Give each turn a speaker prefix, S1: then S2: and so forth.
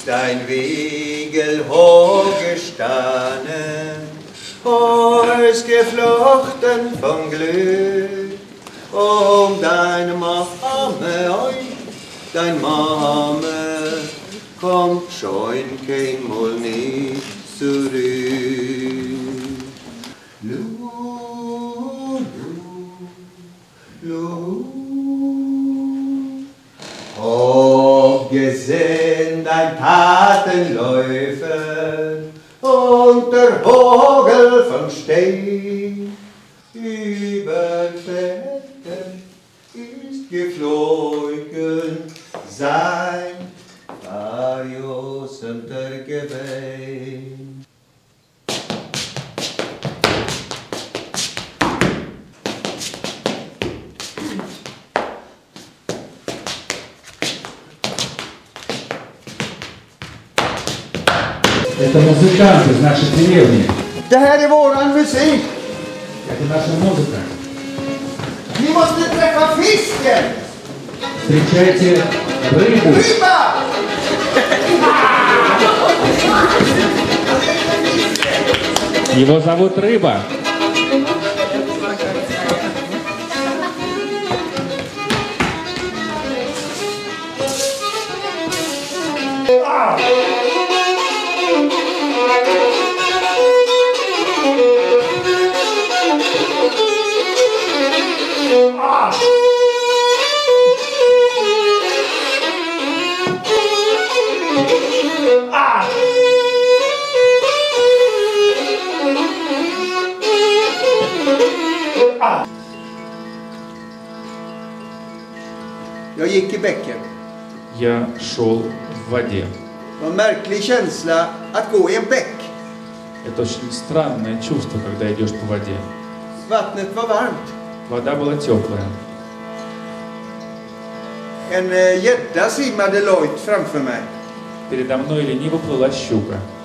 S1: dein Wegel hochgestanden, ausgeflochten von Glück, deine Mame, dein Mame, kommt schon keinmal nicht zurück. Gesehen dein Tatenläufen und der Vogel vom Stein übern Feldern ist geflogen, sein Varios untergeweht.
S2: Это музыканты из нашей деревни.
S1: Det här är våran musik.
S2: Это наша музыка.
S1: Ni måste träffa fisken.
S2: Встречайте рыбу.
S1: Ribba!
S2: Его зовут Рыба.
S1: Jag gick i bäcken.
S2: Я шел в воде.
S1: Det var en märklig känsla att gå i en bäck.
S2: Это очень странное чувство, когда идешь по воде.
S1: Vattnet var varmt.
S2: Вода была теплая.
S1: En gädda simmade lojt framför mig.
S2: Передо мной лениво плыла щука.